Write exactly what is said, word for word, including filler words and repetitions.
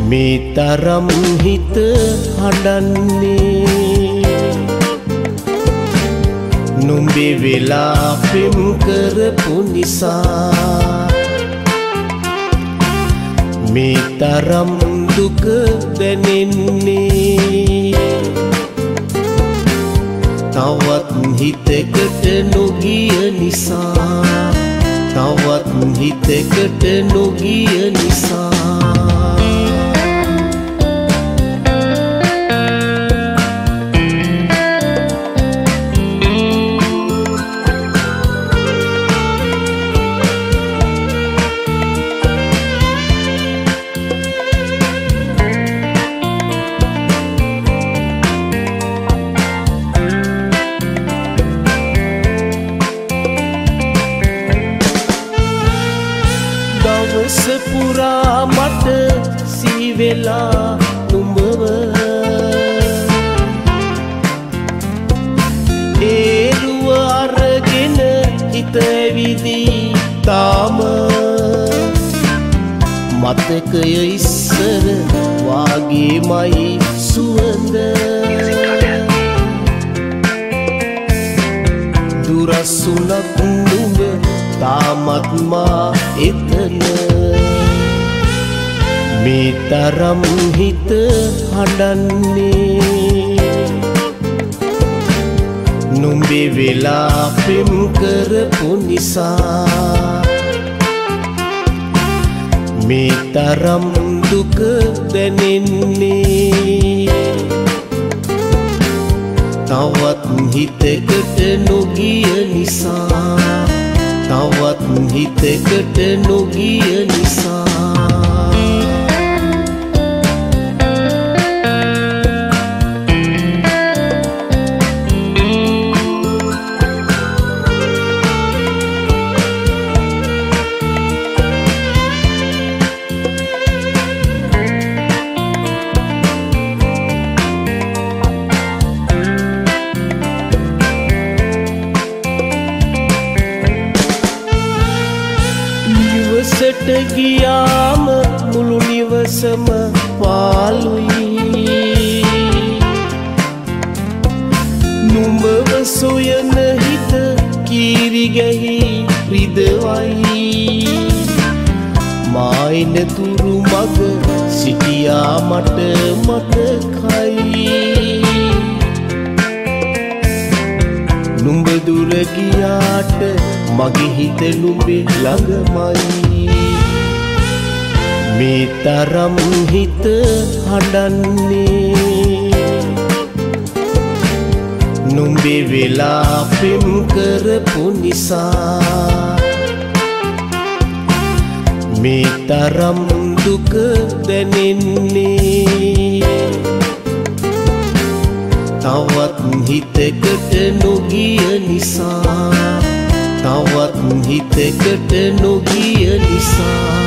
මේ තරම් හිත හඬන්නේ නුඹේ වෙලා පෙම් කරපු නිසා මේ තරම් දුක දැනෙන්නේ තවත් හිතකට නොගිය නිසා තවත් හිතකට නොගිය නිසා පුරා මට සීවෙලා නුඹව ඒරුව අරගෙන හිත ඇවිදී තාම මතකය ඉස්සර වාගේමයි සුවඳ දුරසුනක් නුඹ තාමත් මා එතන මේ තරම් හිත හඬන්නේ නුඹේ වෙලා පෙම් කරපු නිසා මේ තරම් දුක දැනෙන්නේ තවත් හිතකට නොගිය නිසා තවත් හිතකට නොගිය නිසා නිවසට ගියාම මුළු නිවසම පාළුයි නුඹව සොයන හිත කීරි ගැහි රිදවයි මායින තුරු මග සිටියා මට මතකයි නුඹ දුර ගියාට මගේ හිත නුඹේ ළඟමයි මේ තරම් හිත හඬන්නේ නුඹේ වෙලා පෙම් කරපු නිසා මේ තරම් දුක දැනෙන්නේ තවත් හිතකට නොගිය නිසා තවත් හිතකට නොගිය නිසා